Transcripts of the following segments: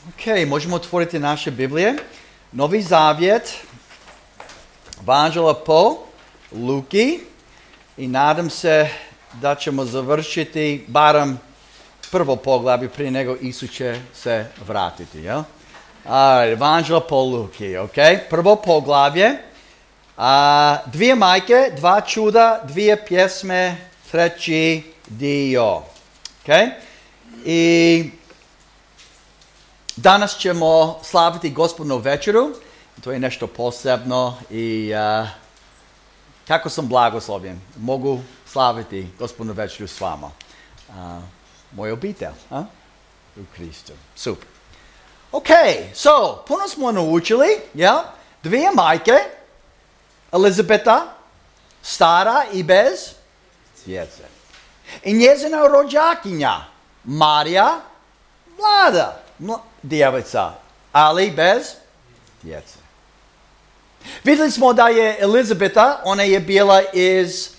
Ok, možemo otvoriti naše Biblije. Novi Zavjet, Evanđela po Luki i nadam se da ćemo završiti barem prvo poglavlje prije nego Isus će se vratiti. Jel? Evanđela po Luki, ok? Prvo poglavlje, dvije majke, dva čuda, dvije pjesme, treći dio. Ok? I danas ćemo slaviti Gospodinu večeru. To je nešto posebno i kako sam blagoslovljen. Mogu slaviti Gospodinu večeru s vama. Moj obitelj, u Kristu. Super. Ok, so, puno smo naučili, dvije majke, Elizabeta, stara i bez djece. I njezina rođakinja, Marija, mlada djevica, ali bez djece. Vidjeli smo da je Elizabeta, ona je bila iz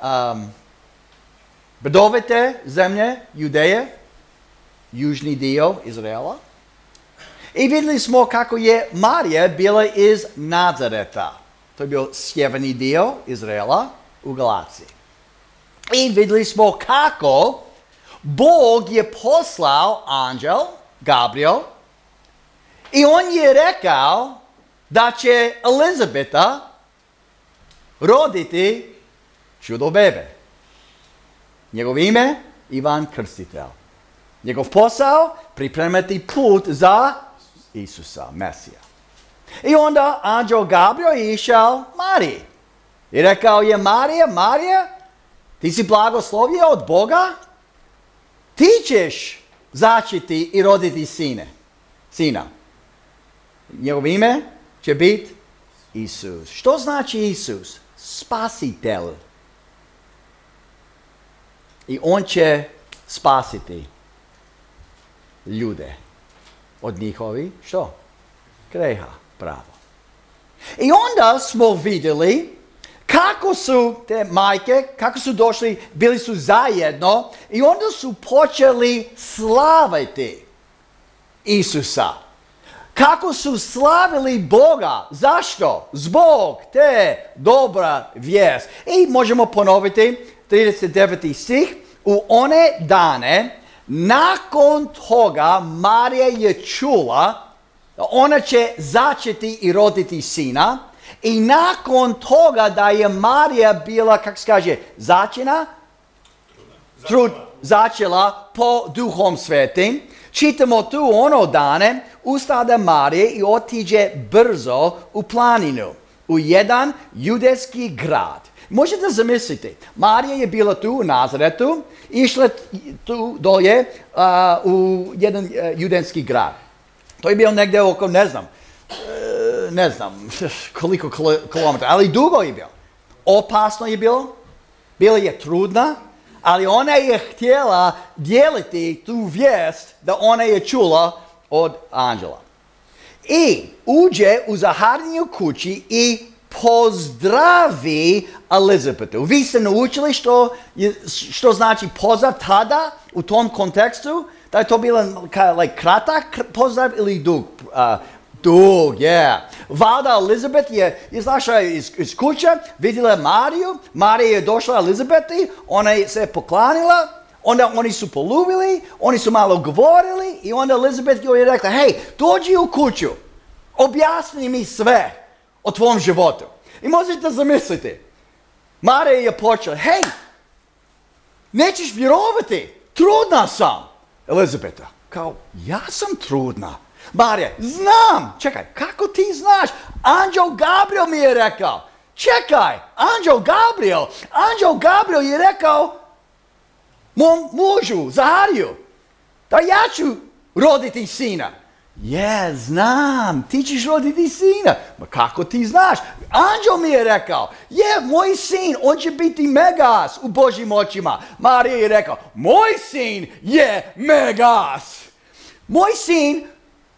brdovite zemlje, Judeje, južni dio Izraela. I vidjeli smo kako je Marija bila iz Nazareta. To je bio sjeverni dio Izraela u Galaciji. I vidjeli smo kako Bog je poslao anđel, Gabriel, i on je rekao da će Elizabeta roditi čudo bebe. Njegov ime Ivan Krstitelj. Njegov posao pripremati put za Isusa, Mesija. I onda anđel Gabriel je išao Mariji. I rekao je Marija, ti si blagoslovljen od Boga, ti ćeš začeti i roditi sina. Njegov ime će biti Isus. Što znači Isus? Spasitelj. I on će spasiti ljude od njihovi, što? Greha, pravo. I onda smo vidjeli kako su te majke, kako su došli, bili su zajedno i onda su počeli slaviti Isusa. Kako su slavili Boga. Zašto? Zbog te dobra vijest. I možemo ponoviti 39. stih. U one dane, nakon toga, Marija je čula da ona će začeti i roditi sina. I nakon toga da je Marija bila, kako se kaže, začela po Duhom Svetim, čitamo tu ono dane, ustade Marije i otiđe brzo u planinu, u jedan judejski grad. Možete zamisliti, Marija je bila tu u Nazaretu, išla tu dolje u jedan judejski grad. To je bilo negdje oko, ne znam koliko kilometara, ali dugo je bilo. Opasno je bilo, bila je trudna, ali ona je htjela dijeliti tu vijest da ona je čula od anđela. I uđe u Zaharinju kući i pozdravi Elizabetu. Vi ste naučili što znači pozdrav tada u tom kontekstu? Da je to bilo kratak pozdrav ili dug? Dug, Valjda Elizabeth je izašla iz kuće, vidjela Mariju, Marija je došla Elizabeti, ona je se poklanila, onda oni su poljubili, oni su malo govorili i onda Elizabeth joj je rekla, hej, dođi u kuću, objasni mi sve o tvom životu. I možete zamisliti, Marija je počela, hej, nećeš vjerovati, trudna sam. Elizabeta, kao, ja sam trudna. Marija, znam, čekaj, kako ti znaš? Anđel Gabriel mi je rekao. Čekaj, Anđel Gabriel je rekao mom mužu, Zahariju, da ja ću roditi sina. Znam, ti ćeš roditi sina. Ma kako ti znaš? Anđel mi je rekao, moj sin, on će biti megas u Božjim očima. Marija je rekao, moj sin je megas. Moj sin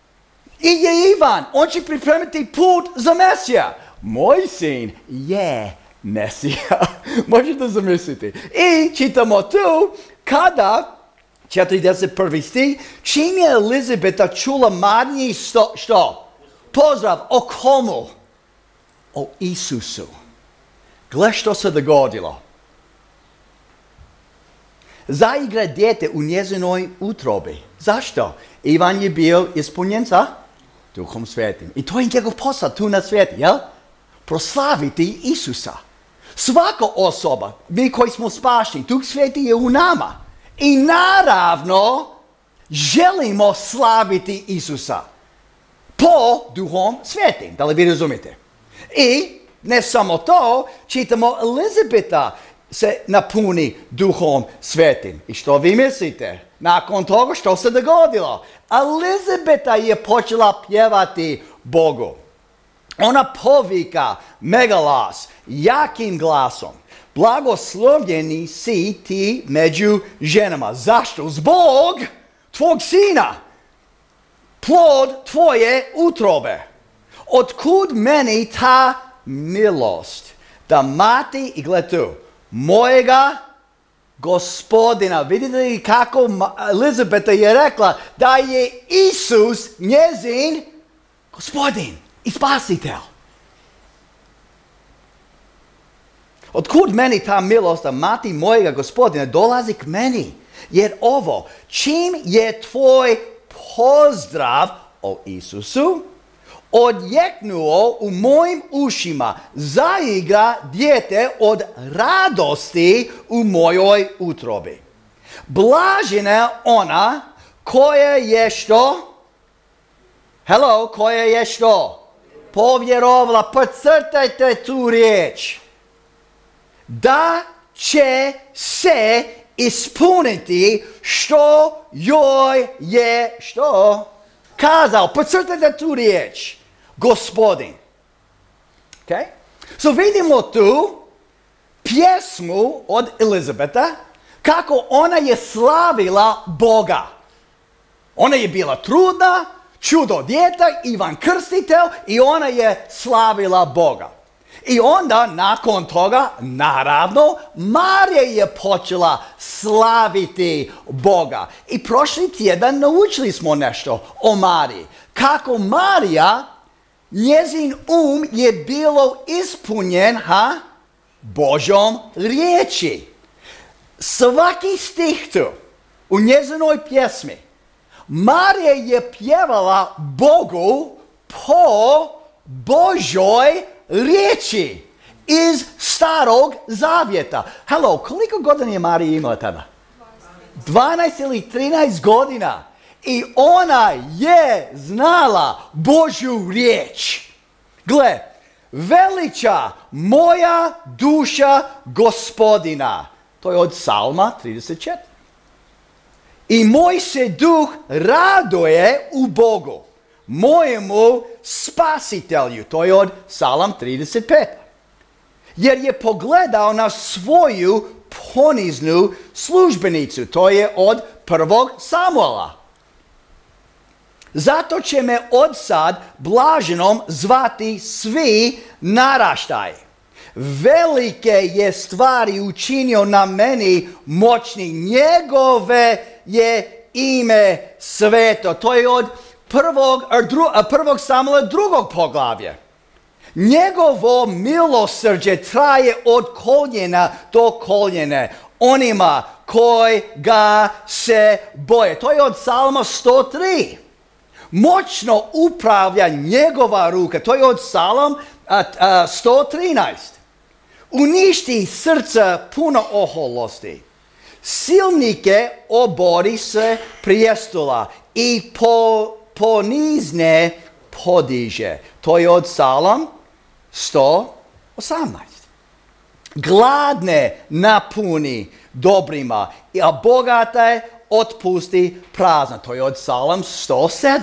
je Ivan, on će pripremiti put za Mesija. Moj sin je Mesija. Možete zamisliti. I čitamo tu, kada 41. stih. Čim je Elizabeta čula Mariji što? Pozdrav. O komu? O Isusu. Gle što se dogodilo. Zaigra dijete u njezinoj utrobi. Zašto? Ivan je bio ispunjen sa Duhom Svetim. I to je njegov posao tu na svijetu, jel? Proslaviti Isusa. Svaka osoba, mi koji smo spašeni, Duh Sveti je u nama. I naravno, želimo slaviti Isusa. Po Duhom Svetim, da li vi razumijete? I ne samo to, čitamo Elizabeta se napuni Duhom Svetim. I što vi mislite? Nakon toga što se dogodilo? Elizabeta je počela pjevati Bogu. Ona povika megaglas, jakim glasom. Blagoslovljeni si ti među ženama. Zašto? Zbog tvog sina. Plod tvoje utrobe. Otkud meni ta milost? Da mati, i gled tu, mojega Gospodina. Vidite li kako Elizabeta je rekla da je Isus njezin Gospodin i spasitelj. Otkud meni ta milost da mati mojega Gospodina dolazi k meni? Jer ovo, čim je tvoj pozdrav o Isusu odjeknuo u mojim ušima, zaigra dijete od radosti u mojoj utrobi. Blažena ona koja je što? Hello, koja je što? Povjerovala, podcrtajte tu riječ. Da će se ispuniti što joj je što? Kazao, podcrtajte tu riječ. Gospodin. Okay? So vidimo tu pjesmu od Elizabeta kako ona je slavila Boga. Ona je bila trudna, čudo dijete, Ivan Krstitelj i ona je slavila Boga. I onda nakon toga, naravno, Marija je počela slaviti Boga. I prošli tjedan naučili smo nešto o Mariji. Kako Marija, njezin je bilo ispunjen Božjom riječi. Svaki stih tu u njezinoj pjesmi Marija je pjevala Bogu po Božoj riječi iz Starog Zavjeta. Hello, koliko godina je Marija imala tada? 12 ili 13 godina. I ona je znala Božju riječ. Gle, veliča moja duša Gospodina. To je od Psalma 34. I moj se duh raduje u Bogu, mojemu spasitelju. To je od Psalam 35. Jer je pogledao na svoju poniznu službenicu. To je od 1. Samuela. Zato će me od sad blaženom zvati svi naraštaji. Velike je stvari učinio na meni moćni. Njegove je ime sveto. To je od 1. Samuela 2. poglavlje. Njegovo milosrđe traje od koljena do koljene onima koji ga se boje. To je od Psalma 103. Moćno upravlja njegova ruka. To je od Psalam 113. Uništi srca puno oholosti. Silnike obori se prijestola i ponizne podiže. To je od Psalam 118. Gladne napuni dobrima, a bogate otpusti prazna. To je od Psalam 107.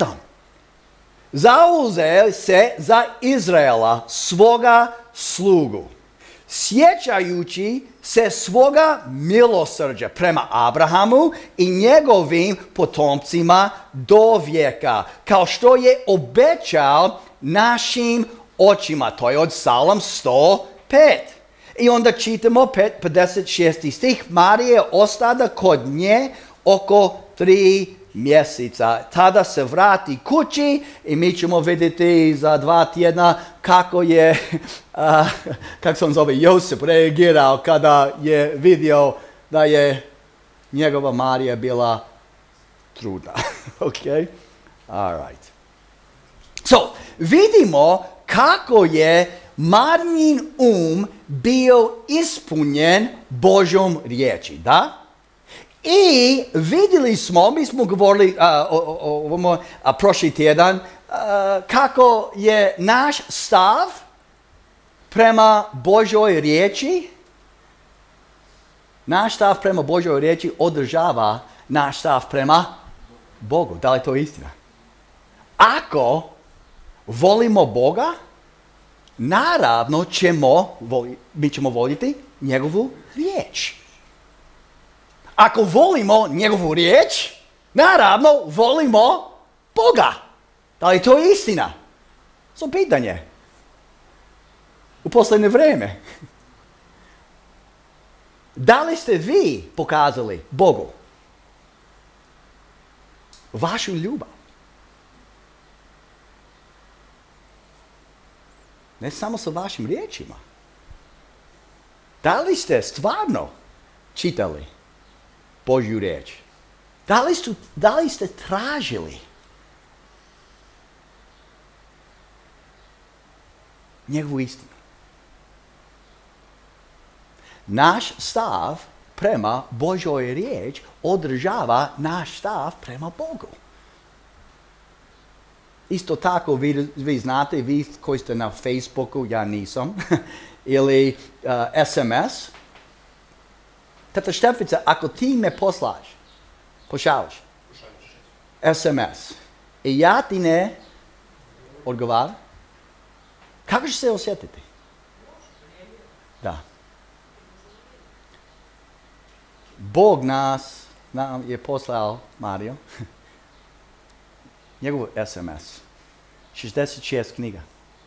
Zauzeo se za Izraela svoga slugu, sjećajući se svoga milosrđa prema Abrahamu i njegovim potomcima do vijeka, kao što je obećao našim očima. To je od Psalam 105. I onda čitamo 56. stih. Marija ostada kod nje oko 3 mjeseca. Tada se vrati kući i mi ćemo vidjeti za 2 tjedna kako je, kako se on zove, Josip reagirao kada je vidio da je njegova Marija bila trudna. Ok? All right. So, vidimo kako je Marijin bio ispunjen Božjom riječi, da? I vidjeli smo, mi smo govorili prošli tjedan, kako je naš stav prema Božoj riječi, naš stav prema Božoj riječi održava naš stav prema Bogu. Da li je to istina? Ako volimo Boga, naravno mi ćemo voljeti njegovu riječ. Ako volimo njegovu riječ, naravno volimo Boga. Da li je to istina? To pitanje. U posljednje vrijeme. Da li ste vi pokazali Bogu vašu ljubav? Ne samo sa vašim riječima. Da li ste stvarno čitali Božju riječ? Da li ste tražili njegovu istinu? Naš stav prema Božoj riječ održava naš stav prema Bogu. Isto tako vi znate, vi koji ste na Facebooku, ja nisam, ili SMS. Tata Štefica, ako ti me pošalješ SMS i ja ti ne odgovaram, kako će se osjetiti? Da. Bog nam je poslao, Mario, njegov SMS. 66 knjiga.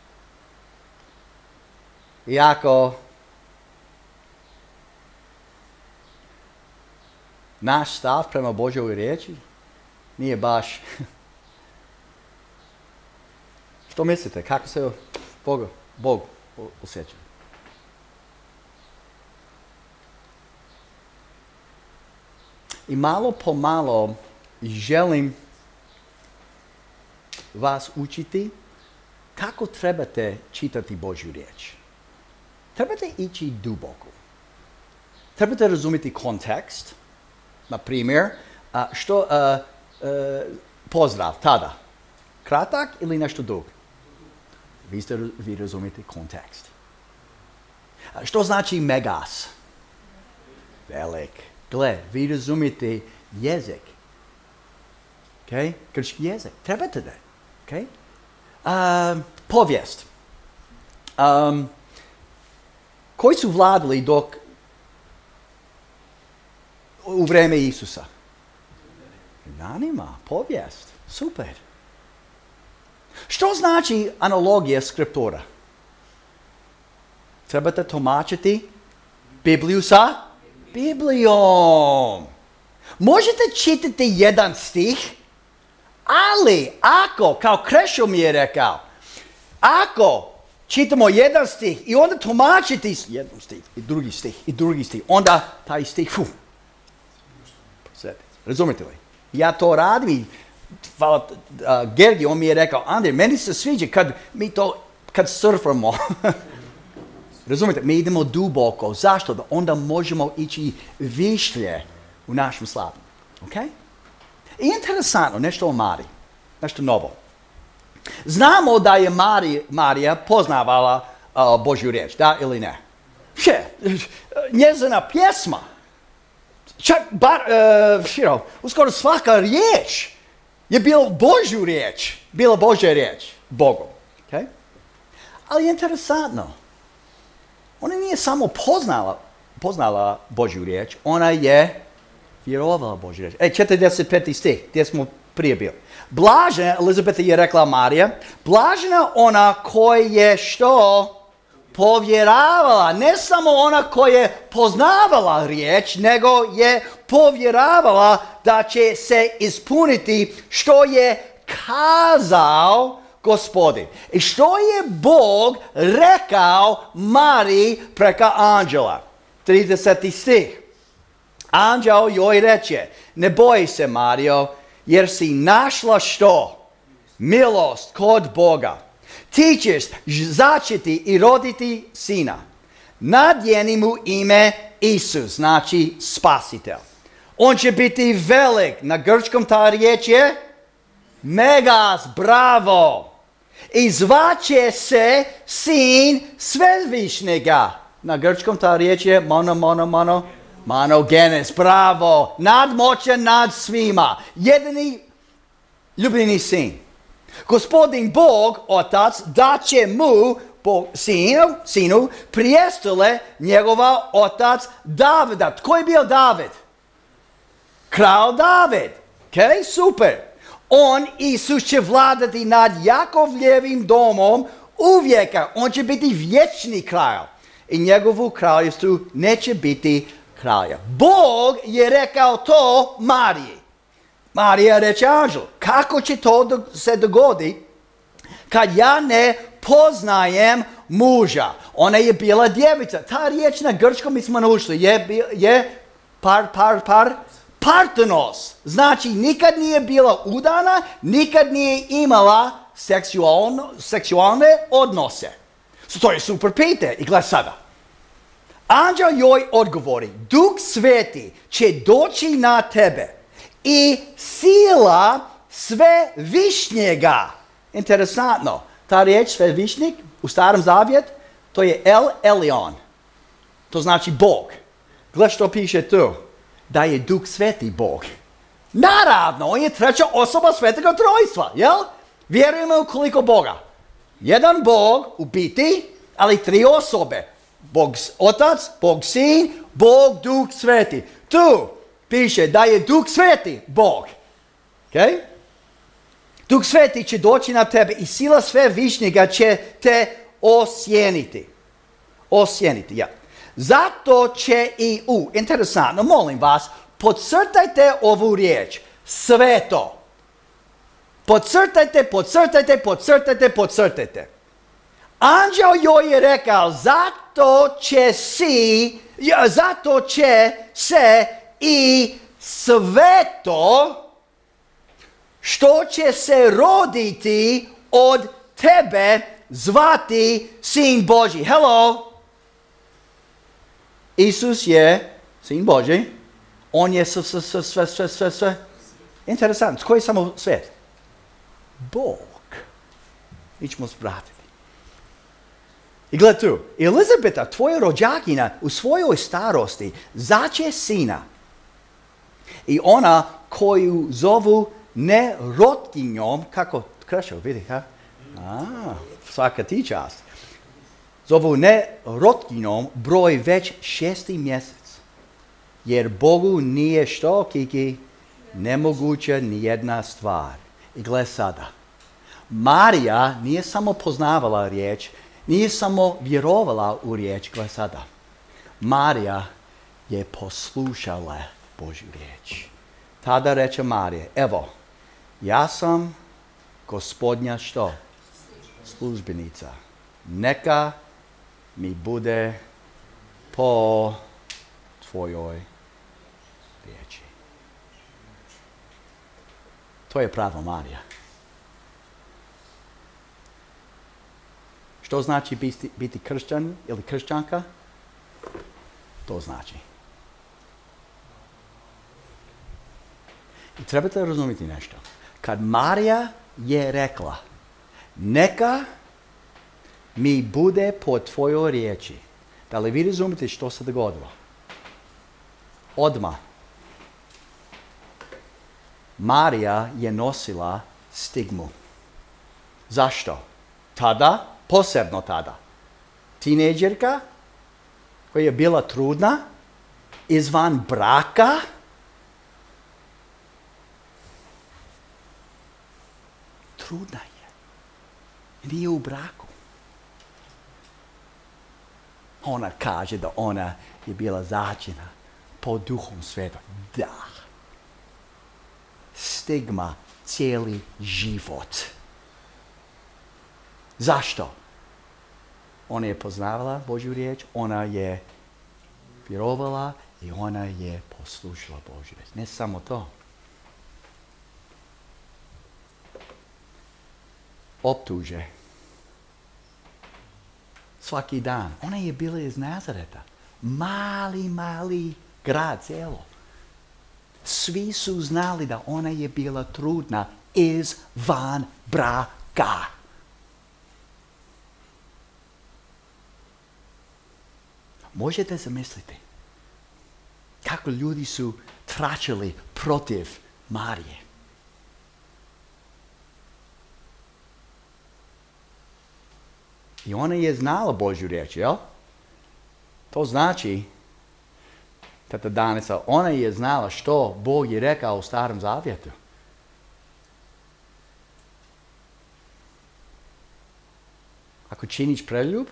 I ako naš stav prema Božoj riječi nije baš... Što mislite? Kako se Bog osjeća? I malo po malo želim vas učiti kako trebate čitati Božju riječ. Trebate ići duboko. Trebate razumjeti kontekst. Na primjer, pozdrav tada. Kratak ili nešto dug? Vi razumijete kontekst. Što znači megas? Velik. Gle, vi razumijete jezik. Okay? Grčki jezik. Trebate da. Okay? Povijest. Koji su vladali u vrijeme Isusa? Danima, povijest. Super. Što znači analogija skriptura? Trebate tumačiti Bibliju sa Biblijom. Možete čitati jedan stih, ali ako, kao Krešo mi je rekao, ako čitamo jedan stih i onda tumačiti jedan stih i drugi stih, onda taj stih, razumijete li? Ja to radim. Hvala Gergi, on mi je rekao, Andrej, meni se sviđa kad surfamo. Razumijete, mi idemo duboko. Zašto? Da onda možemo ići višlje u našem slavlju. Ok? I interesantno, nešto o Mariji. Nešto novo. Znamo da je Marija poznavala Božju riječ, da ili ne? Njezina pjesma. Čak, uskoro svaka riječ je bila Božju riječ. Bila Božja riječ. Bogom. Okay? Ali je interesantno. Ona nije samo poznala Božju riječ, ona je vjerovala Božju riječ. 45. stih, gdje smo prije bili. Blažena, Elizabeta je rekla Marija, blažena ona koja je što povjeravala, ne samo ona koja je poznavala riječ, nego je povjeravala da će se ispuniti što je kazao Gospodin. I što je Bog rekao Mariji preko anđela. 30. stih. Anđeo joj reče, ne boji se Marijo, jer si našla što? Milost kod Boga. Ti ćeš začeti i roditi sina. Nadjeni mu ime Isus, znači spasitelj. On će biti velik. Na grčkom ta riječ je Megas, bravo. I zvaće se sin Svevišnjega. Na grčkom ta riječ je monogenes, bravo. Nadmoćan nad svima. Jedini ljubljeni sin. Gospodin Bog, Otac, daće mu sinu prijestole njegova otac Davida. Tko je bio David? Kralj David. Ok, super. On, Isus, će vladati nad Jakovljevim domom uvijeka. On će biti vječni kralj. I njegovu kraljevstvu neće biti kralja. Bog je rekao to Mariji. Marija reče anđelu, kako će to se dogodi kad ja ne poznajem muža? Ona je bila djevica. Ta riječ na grčkom mi smo naučili je partenos. Znači nikad nije bila udana, nikad nije imala seksualne odnose. To je super pitanje. I gledaj sada. Anđel joj odgovori, Duh Sveti će doći na tebe i sila Svevišnjega. Interesantno. Ta riječ Svevišnjeg u Starom Zavjetu, to je El Elyon. To znači Bog. Gledaj što piše tu. Da je Duh Sveti Bog. Naravno, on je treća osoba Svetega Trojstva, jel? Vjerujemo u koliko Boga? Jedan Bog u biti, ali tri osobe. Bog Otac, Bog Sin, Bog Duh Sveti. Tu piše da je Duh Sveti Bog. Okay? Duh Sveti će doći na tebe i sila Svevišnjega će te osjeniti. Osjeniti, ja. Zato će i interesantno, molim vas, podcrtajte ovu riječ. Sveto. Podcrtajte. Anđeo joj je rekao, zato će se i sveto što će se roditi od tebe zvati Sin Božji. Hello! Isus je Sin Božji. On je sve. Interesantno. Koji je samo svijet? Bog. Mi ćemo vratiti. I gledaj tu. Elizabeta, tvoja rođakina, u svojoj starosti zače sina. I ona koju zovu nerotkinjom, kako krešao, vidi, ha? Svaka ti čast. Zovu nerotkinjom broj već 6. mjesec. Jer Bogu nije što, Kiki, nemoguća nijedna stvar. I gle sada. Marija nije samo poznavala riječ, nije samo vjerovala u riječ, gle sada. Marija je poslušala Božju riječ. Tada reče Marija, evo, ja sam Gospodnja što? Službenica. Neka mi bude po tvojoj riječi. To je pravo Marija. Što znači biti kršćan ili kršćanka? To znači. I trebate razumjeti nešto. Kad Marija je rekla, neka mi bude po tvojoj riječi. Da li vi razumijete što se dogodilo? Odmah. Marija je nosila stigmu. Zašto? Tada, posebno tada, tinejdžerka koja je bila trudna, izvan braka, trudna je. Nije u braku. Ona kaže da ona je bila začina po Duhom Svetom. Da. Stigma cijeli život. Zašto? Ona je poznavala Božju riječ, ona je vjerovala i ona je poslušala Božju riječ. Ne samo to. Optuže. Svaki dan. Ona je bila iz Nazareta. Mali grad, cijelo. Svi su znali da ona je bila trudna izvan braka. Možete zamisliti kako ljudi su tračili protiv Marije. I ona je znala Božju riječ, jel? To znači, tata Danica, ona je znala što Bog je rekao u Starom Zavjetu. Ako činiš preljub,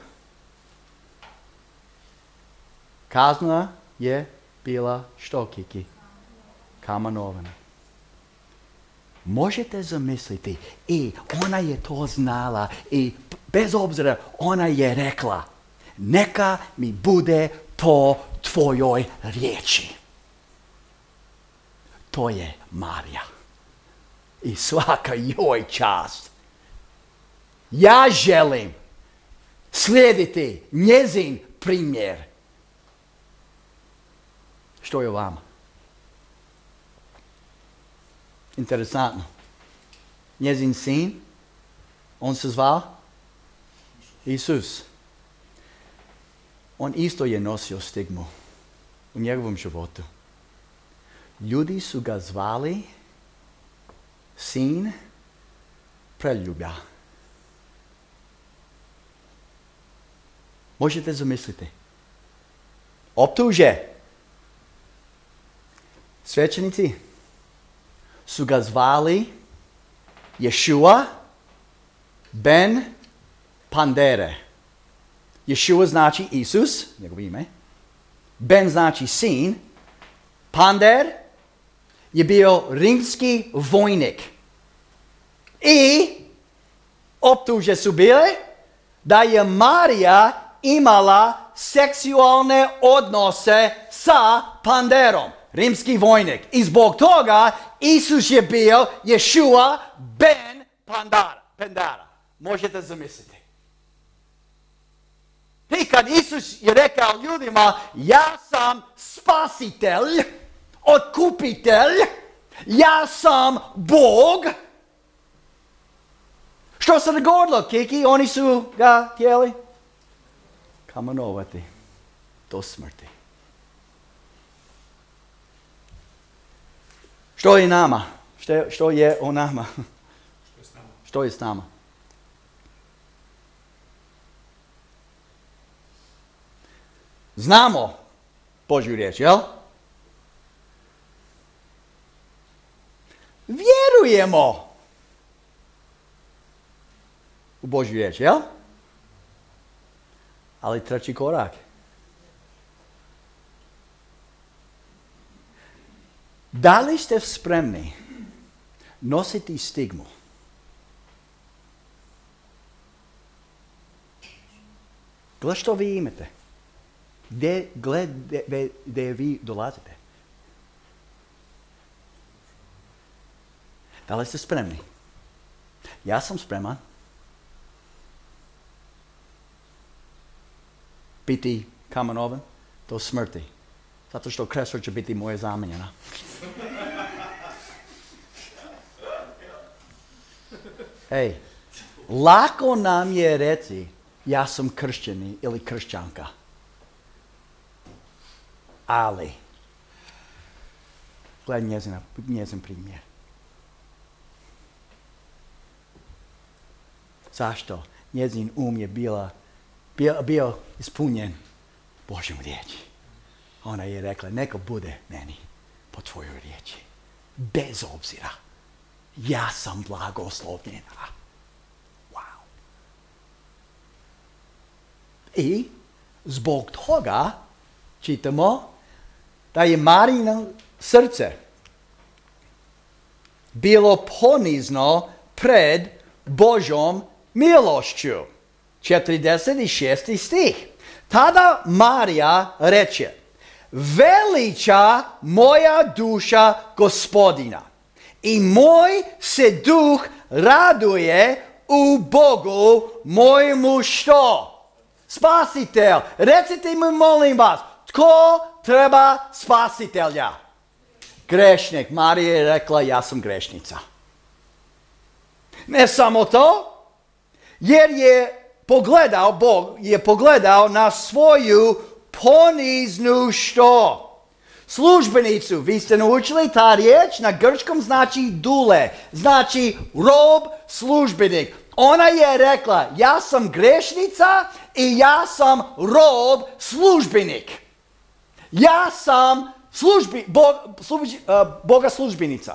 kazna je bila što, Kiki? Kamenovana. Možete zamisliti, i ona je to znala i bez obzira ona je rekla, neka mi bude po tvojoj riječi. To je Marija. I svaka joj čast. Ja želim slijediti njezin primjer. Što je vama? Interesantno. Njezin sin, on se zvao Isus. On isto je nosio stigmu u njegovom životu. Ljudi su ga zvali sin preljublja. Možete zamisliti. Optuže. Svećenici su ga zvali Ješua ben Pandere. Ješua znači Isus, njegovo ime. Ben znači sin. Pander je bio rimski vojnik. I optuže su bile da je Marija imala seksualne odnose sa Panderom. Rimski vojnik. I zbog toga Isus je bio Ješua ben Pandara. Možete zamisliti. I kad Isus je rekao ljudima, ja sam spasitelj, otkupitelj, ja sam Bog. Što se dogodilo, Kiki? Oni su ga htjeli kamenovati do smrti. Što je nama? Što je o nama? Što je s nama? Znamo Božju riječ, jel? Vjerujemo u Božju riječ, jel? Ali treći korak. Da li ste spremni nositi stigmu? Gle što vi imate. Gdje vi dolazite. Da li ste spremni? Ja sam spreman biti kamenovan do smrti. Zato što kresor će biti moja zamjenjena. Ej, lako nam je reći ja sam kršćanin ili kršćanka. Ali, gledaj njezin primjer. Zašto? Njezin je bio ispunjen Božjom riječi. Ona je rekla, neka bude meni po tvojoj riječi. Bez obzira. Ja sam blagoslovljena. Wow. I Zbog toga čitamo da je Marijino srce bilo ponizno pred Božjom milošću. 46. stih. Tada Marija reče, veliča moja duša Gospodina i moj se duh raduje u Bogu mojemu što? Spasitelj. Recite mi, molim vas, tko treba spasitelja? Grešnik. Marija je rekla, ja sam grešnica. Ne samo to, jer Bog je pogledao na svoju poniznu što? Službenicu. Vi ste naučili ta riječ na grčkom znači dule, znači rob, službenik. Ona je rekla, ja sam grešnica i ja sam rob, službenik. Ja sam Boga službenica.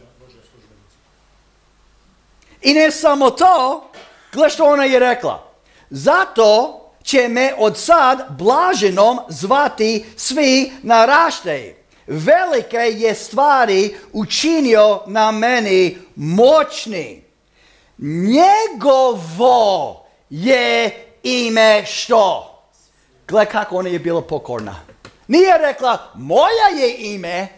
I ne samo to, gle što ona je rekla. Zato će me od sad blaženom zvati svi naraštaji. Velike je stvari učinio na meni moćni. Njegovo je ime što? Gle kako ona je bila pokorna. Nije rekla, moja je ime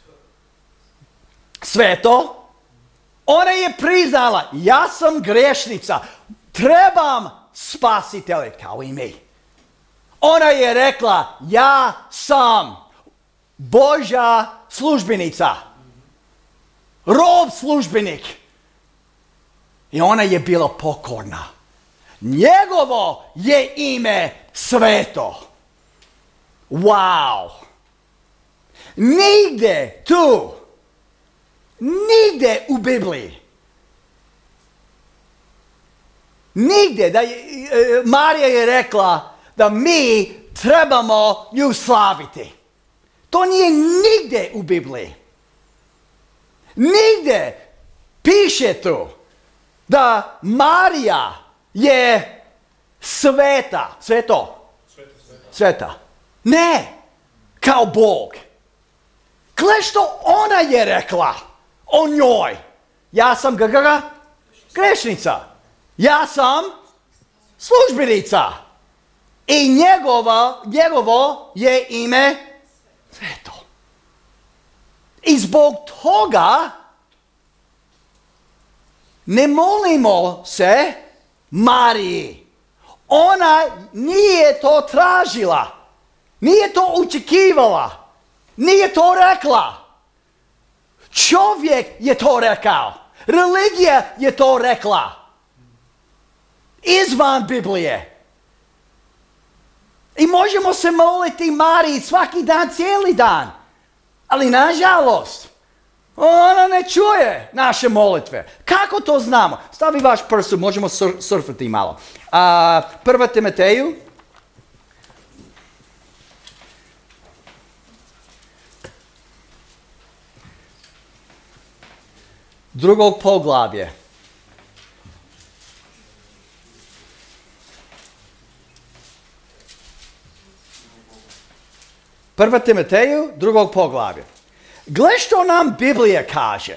sveto. Ona je priznala, ja sam grešnica, trebam spasitelja kao i mi. Ona je rekla, ja sam Božja službenica, rob službenik. I ona je bila pokorna. Njegovo je ime sveto. Wow! Nigde u Bibliji, nigde da Marija je rekla da mi trebamo nju slaviti. To nije nigde u Bibliji. Nigde piše tu da Marija je sveta. Sveta. Ne, kao Bog. Gle što ona je rekla o njoj. Ja sam grešnica. Ja sam službenica. I njegovo je ime sveto. I zbog toga ne molimo se Mariji. Ona nije to tražila. Nije to očekivala. Nije to rekla. Čovjek je to rekao. Religija je to rekla. Izvan Biblije. I možemo se moliti Mariji svaki dan, cijeli dan. Ali nažalost, ona ne čuje naše molitve. Kako to znamo? Stavi vaš prst, možemo surfati malo. 1. Timoteju. Drugog poglavlje. Prva Timoteju, drugog poglavlja. Gle što nam Biblija kaže.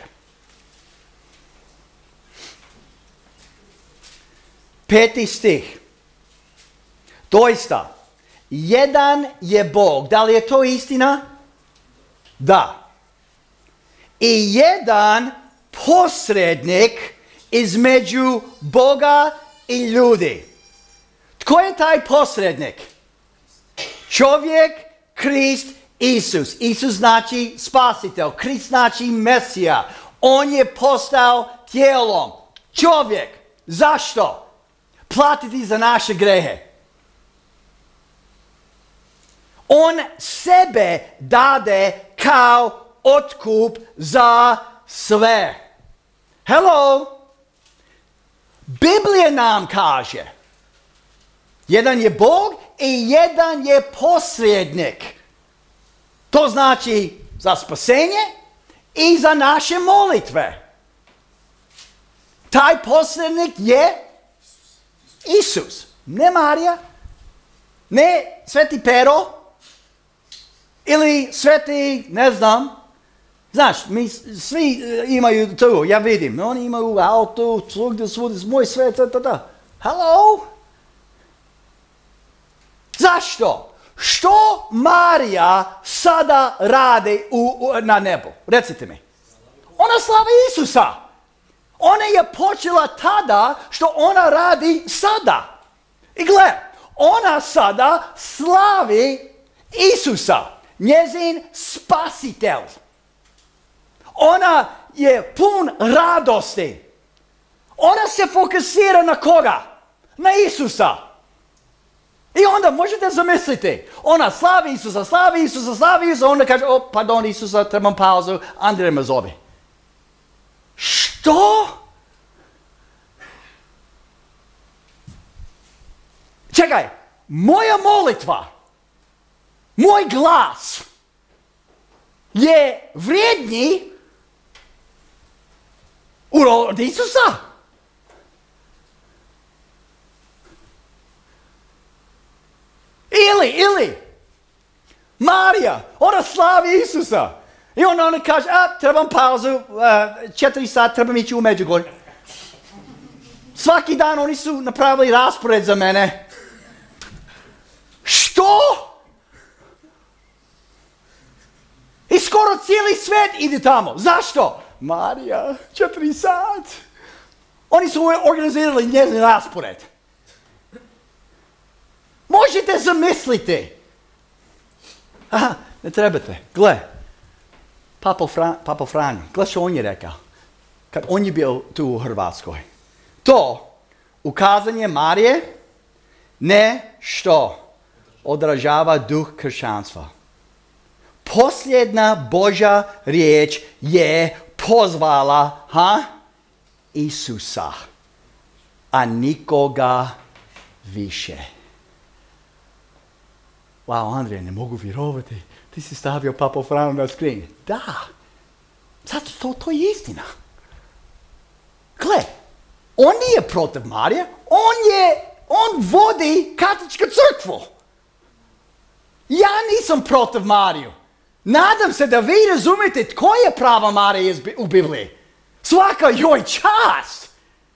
5. stih. Doista, jedan je Bog. Da li je to istina? Da. I jedan posrednik između Boga i ljudi. Tko je taj posrednik? Čovjek, Krist, Isus. Isus znači spasitelj. Krist znači Mesija. On je postao tijelom. Čovjek. Zašto? Platiti za naše grehe. On sebe dade kao otkup za sve. Hello? Biblija nam kaže. Jedan je Bog i jedan je posrednik. To znači za spasenje i za naše molitve. Taj posrednik je Isus. Ne Marija, Ne Sveti Pero ili Sveti, ne znam. Znaš, mi svi imaju tu, ja vidim. Oni imaju auto, svugdje, moj svet, Hello? Zašto? Što Marija sada radi na nebu? Recite mi. Ona slavi Isusa. Ona je počela tada što ona radi sada. I gle, ona sada slavi Isusa, njezin spasitelj. Ona je pun radosti. Ona se fokusira na koga? Na Isusa. I onda možete zamisliti, ona slavi Isusa, onda kaže, pardon Isusa, trebam pauzu, Andrej me zove. Što? Čekaj, moja molitva, moj glas je vrijedniji od Isusa? Ili, Marija, ona slavi Isusa. I ona kaže, trebam pauzu, 4 sata, trebam ići u Međugorje. Svaki dan oni su napravili raspored za mene. Što? I skoro cijeli svijet ide tamo. Zašto? Marija, 4 sat. Oni su organizirali njezin raspored. Možete zamisliti. Ne trebate. Gle, Papa Franjo, gle što on je rekao. Kad on je bio tu u Hrvatskoj. To ukazanje Marije ne što odražava duh kršćanstva. Posljedna Božja riječ je pozvala Isusa, a nikoga više. Wow, Andrej, ne mogu vjerovati. Ti si stavio Papa Franjo na screen. Da. Zato to je istina. Gle, on nije protiv Marije. On vodi katoličku crkvu. Ja nisam protiv Mariju. Nadam se da vi razumijete tko je prava Marija u Bibliji. Svaka joj čast.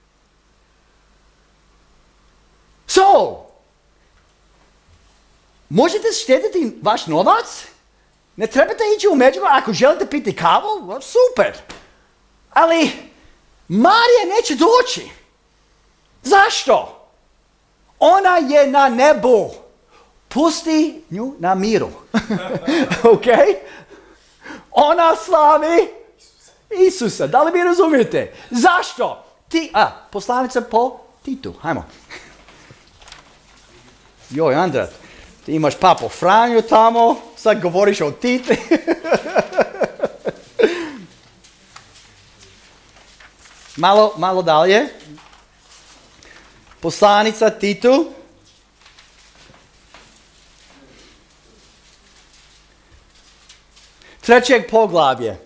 Možete štediti vaš novac? Ne trebate ići u Međugorje ako želite piti kavu? Super. Ali Marija neće doći. Zašto? Ona je na nebu. Pusti nju na miru. Ok? Ona slavi Isusa. Da li vi razumijete? Zašto? Poslanica po Titu. Hajmo. Joj, Andrat. Ti imaš Papu Franju tamo, sad govoriš o Titu. malo dalje. Poslanica Titu. Trećeg poglavlje.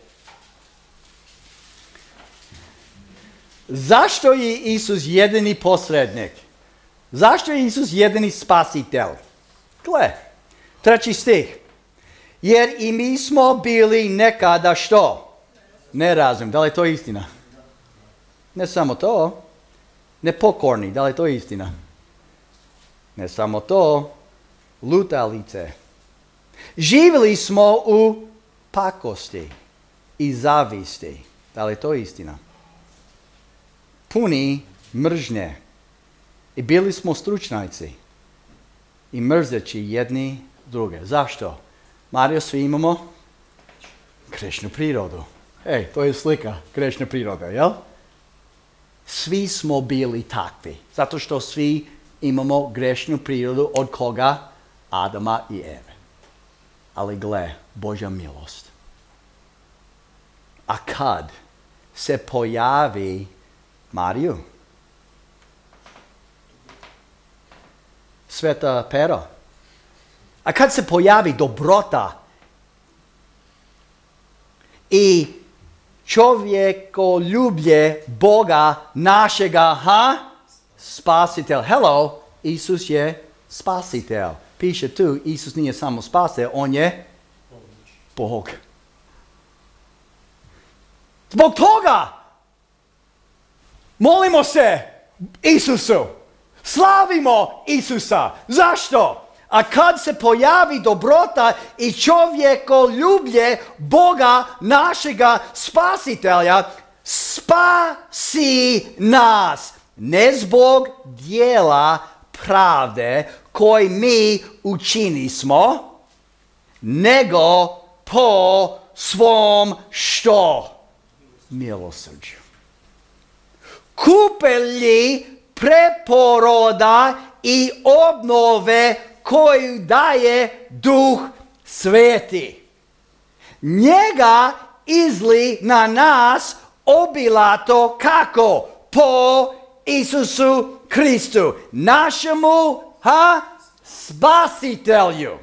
Zašto je Isus jedini posrednik? Zašto je Isus jedini spasitelj? Gle, 3. stih. Jer i mi smo bili nekada što? Nerazumni. Da li je to istina? Ne samo to. Nepokorni. Da li je to istina? Ne samo to. Lutalice. Živjeli smo u pakosti i zavisti. Da li je to istina? Puni mržnje. I bili smo stručnjaci. I mrzeći jedni druge. Zašto? Mario, svi imamo grešnu prirodu. To je slika grešne prirode, jel? Svi smo bili takvi. Zato što svi imamo grešnu prirodu od koga? Adama i Eve. Ali gle, Božja milost. A kad se pojavi Mariju, Sveta Pero, a kad se pojavi dobrota i čovjekoljublje Boga našega, spasitelj. Hello, Isus je spasitelj. piše tu, Isus nije samo spasitelj, on je Bog. Zbog toga molimo se Isusu. Slavimo Isusa. Zašto? A kad se pojavi dobrota i čovjekoljublje Boga našega spasitelja, spasi nas. Ne zbog dijela pravde koji mi učini smo, nego po svom što? Milosrđu. Kupelji preporoda i obnove koju daje Duh Sveti. Njega izli na nas obilato kako? Po Isusu Kristu, našemu spasitelju.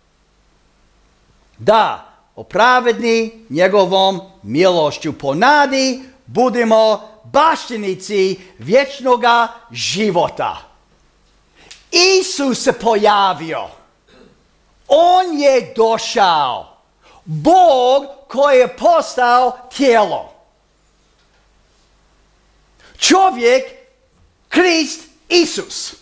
Da, opravedni njegovom milošću po nadi budemo baštinici vječnoga života. Isus se pojavio. On je došao. Bog koji je postao tijelo. Čovjek, Krist, Isus.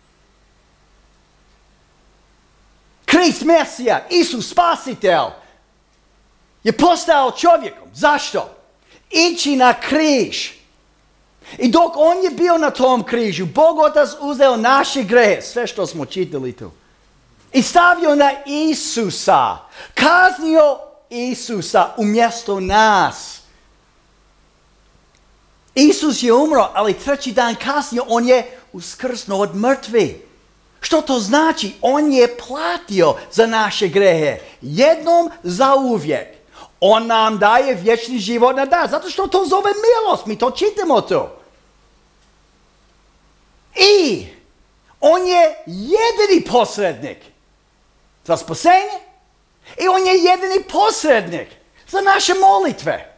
Krist Mesija, Isus spasitelj je postao čovjekom. Zašto? Ići na križ. I dok on je bio na tom križu, Bog Otac uzeo naše grehe, sve što smo čitali tu, i stavio na Isusa. Kaznio Isusa umjesto nas. Isus je umro, ali treći dan kasnije on je uskrsnuo od mrtvi. Što to znači? On je platio za naše grehe. Jednom za uvijek. On nam daje vječni život na dan. Zato što to zove milost. Mi to čitamo tu. I on je jedini posrednik za spasenje. I on je jedini posrednik za naše molitve.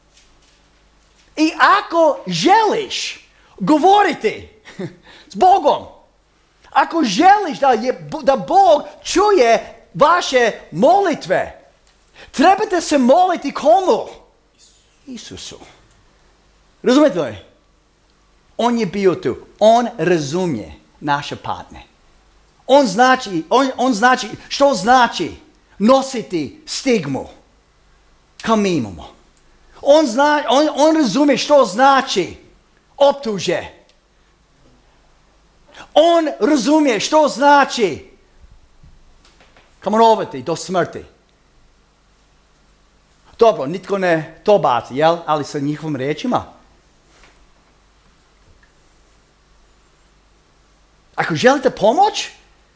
I ako želiš govoriti s Bogom, ako želiš da Bog čuje vaše molitve, trebate se moliti komu? Isusu. Razumijete li? On je bio tu. On razumije naše patnje. On znači, što znači nositi stigmu kao mi imamo. On razumije što znači optuže. On razumije što znači kamenovati do smrti. Dobro, nitko ne to baci, jel? Ali sa njihovim riječima. Ako želite pomoć,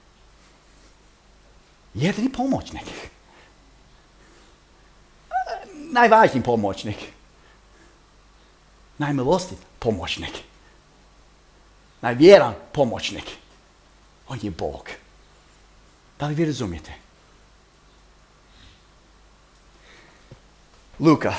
jedini pomoćnik. Najvažniji pomoćnik. Najmilostiv pomoćnik. Najvjeran pomoćnik. On je Bog. Da li vi razumijete? Luka.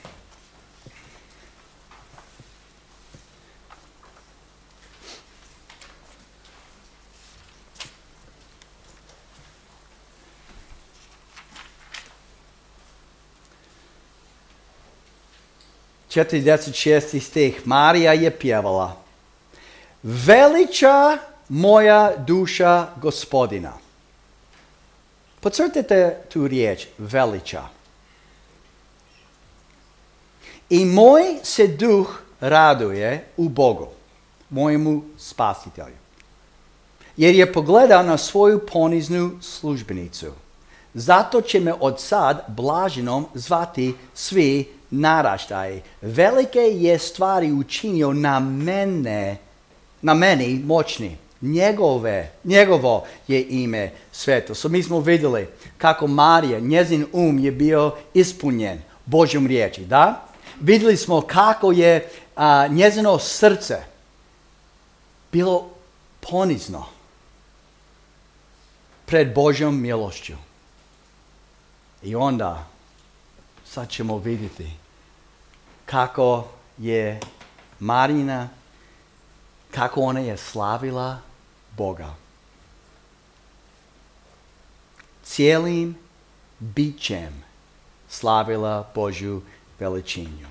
Četrdeset šesti stih. Marija je pjevala. Veliča moja duša Gospodina. Podcrtajte tu riječ, veliča. I moj se duh raduje u Bogu, mojemu spasitelju. Jer je pogledao na svoju poniznu službenicu. Zato će me od sad blaženom zvati svi naraštaji. Velike je stvari učinio na meni moćni. Njegovo je ime sveto. So mi smo vidjeli kako Marija, njezin je bio ispunjen Božjom riječi, da? Vidjeli smo kako je njezino srce bilo ponizno pred Božjom milošću. I onda sad ćemo vidjeti kako je Marina, kako ona je slavila Boga. cijelim bićem slavila Božju veličinu.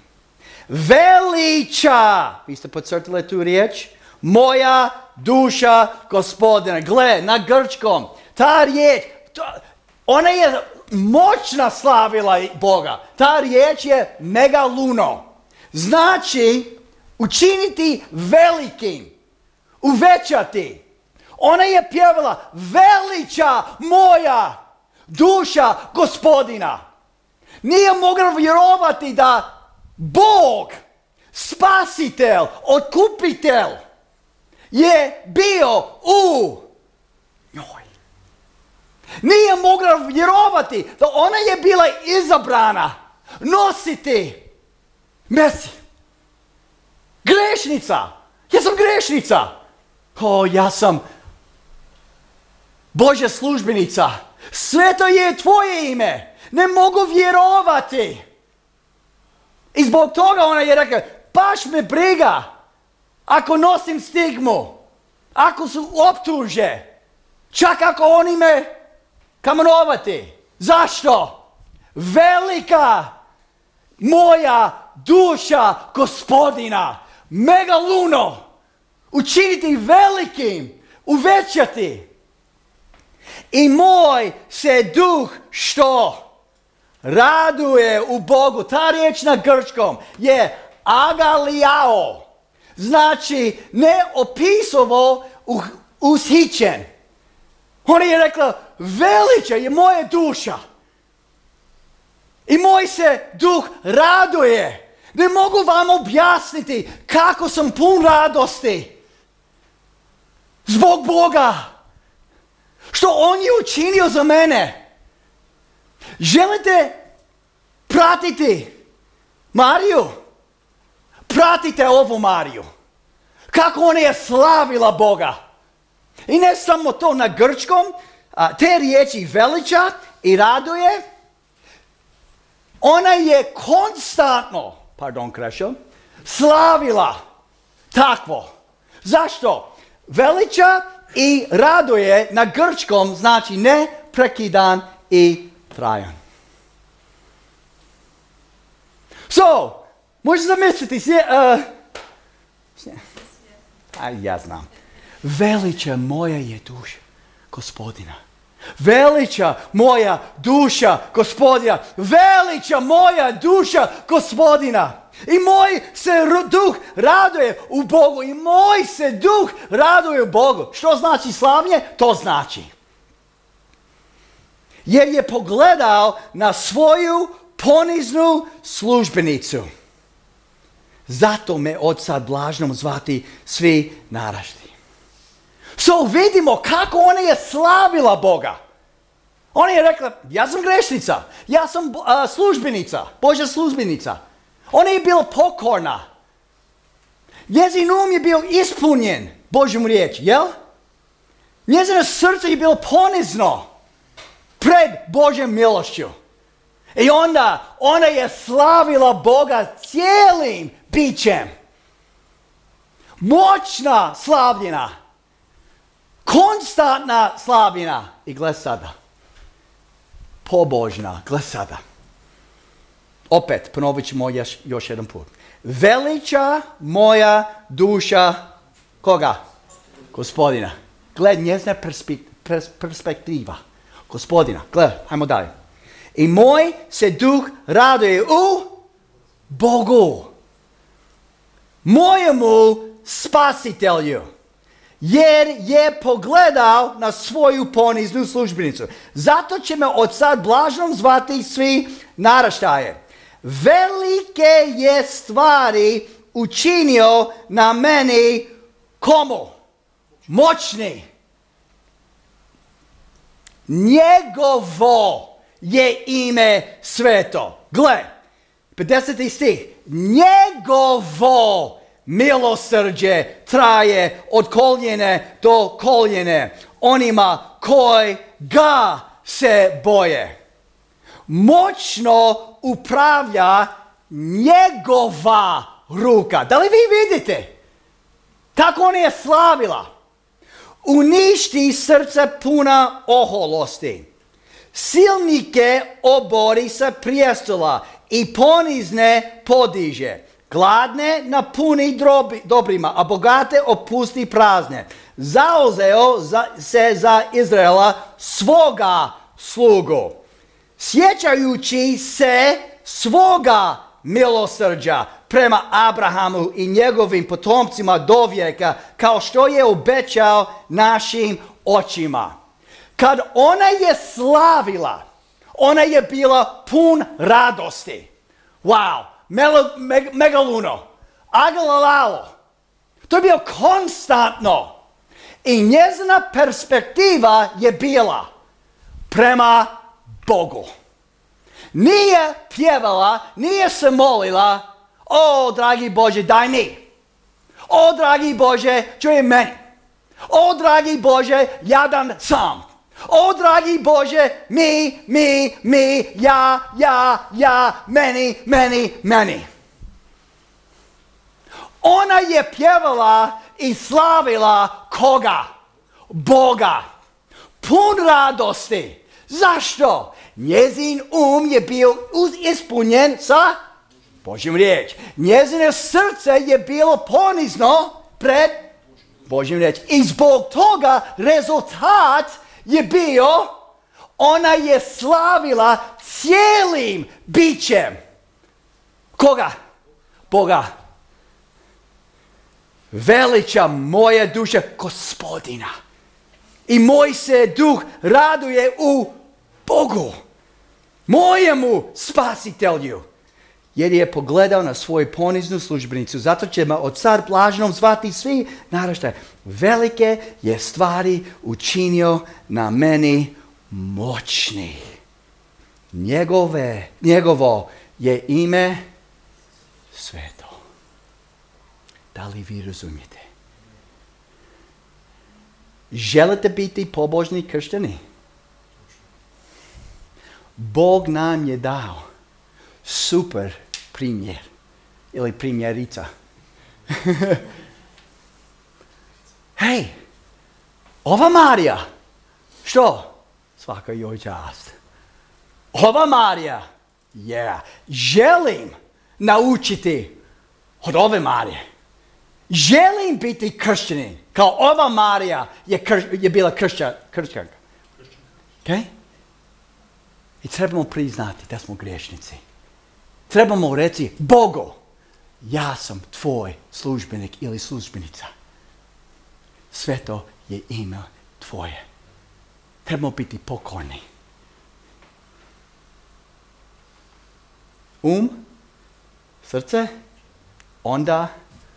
Veliča, vi ste podcrtali tu riječ, moja duša Gospodina. Gle, na grčkom, ta riječ, ona je moćna slavila Boga. Ta riječ je megaluno. Znači, učiniti velikim, uvećati. Ona je pjevala, veliča moja duša Gospodina. Nije mogla vjerovati da Bog, spasitelj, otkupitelj, je bio u njoj. Nije mogla vjerovati da ona je bila izabrana nositi Mesiju. Grešnica. Ja sam grešnica. Ja sam Božja službenica. Sveto je tvoje ime. Ne mogu vjerovati. I zbog toga ona je rekla, baš me briga ako nosim stigmu, ako su optuže, čak ako oni me kamenovati. Zašto? Velika moja duša Gospodina, megaluno, učiniti velikim, uvećati. I moj se duh što? Raduje u Bogu. Ta riječ na grčkom je agaliao. Znači neopisovo ushićen. Ona je rekla, veliča je moja duša. I moj se duh raduje. Ne mogu vam objasniti kako sam pun radosti. Zbog Boga. Što On je učinio za mene. Želite pratiti Mariju? Pratite ovu Mariju. Kako ona je slavila Boga. I ne samo to na grčkom, te riječi veliča i raduje. Ona je konstantno, Krešo, slavila takvo. Zašto? Veliča i raduje na grčkom znači neprekidan i trajan. Možeš zamisliti, ja znam. Veliča moja je duša Gospodina. Veliča moja duša Gospodina. Veliča moja duša Gospodina. I moj se duh raduje u Bogu. I moj se duh raduje u Bogu. Što znači slavlje? To znači. Jer je pogledao na svoju poniznu službenicu. Zato me od sad blažnom zvati svi narašti. Vidimo kako ona je slavila Boga. Ona je rekla, ja sam grešnica, ja sam službenica, Božja službenica. Ona je bila pokorna. Njezin um je bio ispunjen Božjom riječi, jel? Njezino srce je bilo ponizno pred Božjom milošću. I onda ona je slavila Boga cijelim bićem. Moćna slavljena. Konstantna slavljena. I gle sada. Pobožna. Gle sada. Opet, ponovit ćemo još jedan put. Veliča moja duša koga? Gospodina. Gled njezina perspektiva. Gospodina. Gled, hajmo dalje. I moj se duh raduje u Bogu. Mojemu spasitelju. Jer je pogledao na svoju poniznu službenicu. Zato će me od sad blažnom zvati svi naraštaje. Velike je stvari učinio na meni komu? Moćni. Njegovo je ime sveto. Gle, 50. stih. Njegovo milosrđe traje od koljene do koljene onima koji ga se boje. Moćno upravlja njegova ruka. Da li vi vidite? Tako ona je slavila. Uništi srce puna oholosti. silnike obori sa prijestola i ponizne podiže. Gladne napuni dobrima, a bogate opusti prazne. Zauzeo se za Izraela svoga slugu, sjećajući se svoga milosrđa prema Abrahamu i njegovim potomcima do vijeka, kao što je obećao našim očima. Kad ona je slavila, ona je bila pun radosti. Wow, megaluno, agalalalo. To je bilo konstantno. I njezina perspektiva je bila prema Bogu. Nije pjevala, nije se molila, o dragi Bože daj mi. O dragi Bože čuj meni. O dragi Bože jadan sam. O dragi Bože mi, ja, meni. Ona je pjevala i slavila koga? Boga. Pun radosti. Zašto? Njezin je bio ispunjen sa Božjom riječ. Njezino srce je bilo ponizno pred Božjom riječ. I zbog toga rezultat je bio, ona je slavila cijelim bićem. Koga? Boga. Veliča moja duša Gospodina. I moj se duh raduje u Bogu, mojemu spasitelju. Jer je pogledao na svoju poniznu službenicu. Zato će me od sad blaženom zvati svi naraštaji. Velike je stvari učinio na meni moćni. Njegovo je ime sveto. Da li vi razumijete? Želite biti pobožni kršćani? Bog nam je dao super primjer ili primjerica. Hej, ova Marija, što? Svaka joj čast. Ova Marija, želim naučiti od ove Marije. Želim biti kršćanin, kao ova Marija je bila kršćanka. Okay? I trebamo priznati da smo griješnici. Trebamo reći Bogu, ja sam tvoj službenik ili službenica. Sveto je ime tvoje. Trebamo biti pokorni. Srce, onda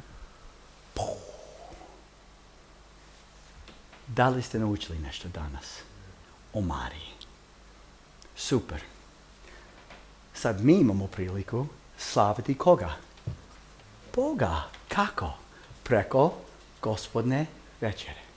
da li ste naučili nešto danas o Mariji? Super. Sad mi imamo priliku slaviti koga? Boga. Kako? Preko Gospodne večere.